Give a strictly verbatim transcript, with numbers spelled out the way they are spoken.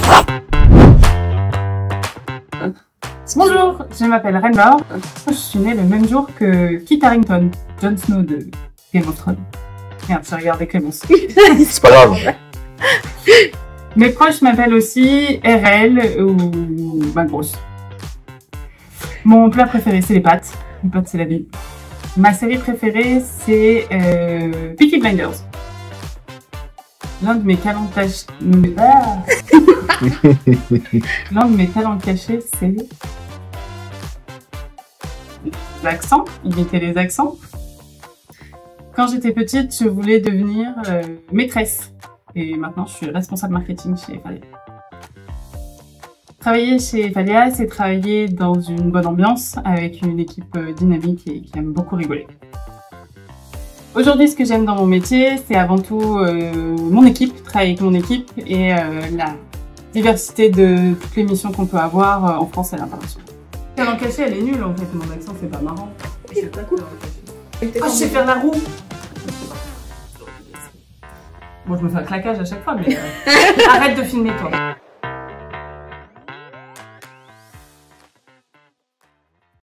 Bonjour, je m'appelle Rainbow. Je suis née le même jour que Kit Harington, Jon Snow de Game of Thrones. Merde, j'ai regardé Clémence. C'est pas grave. Mes proches m'appellent aussi R L ou ma grosse. Mon plat préféré, c'est les pâtes. Les pâtes, c'est la vie. Ma série préférée, c'est euh, Peaky Blinders. L'un de mes talents cachés... Ah L'un de mes talents cachés, c'est... l'accent, imiter les accents. Quand j'étais petite, je voulais devenir euh, maîtresse. Et maintenant, je suis responsable marketing chez Falia. Travailler chez Falia, c'est travailler dans une bonne ambiance, avec une équipe dynamique et qui aime beaucoup rigoler. Aujourd'hui, ce que j'aime dans mon métier, c'est avant tout euh, mon équipe, travailler avec mon équipe et euh, la diversité de toutes les missions qu'on peut avoir euh, en France et à l'international. Talent caché, elle est nulle en fait, mon accent c'est pas marrant. C'est pas cool. Ah, je sais faire la roue. Bon, je me fais un claquage à chaque fois, mais euh, arrête de filmer toi.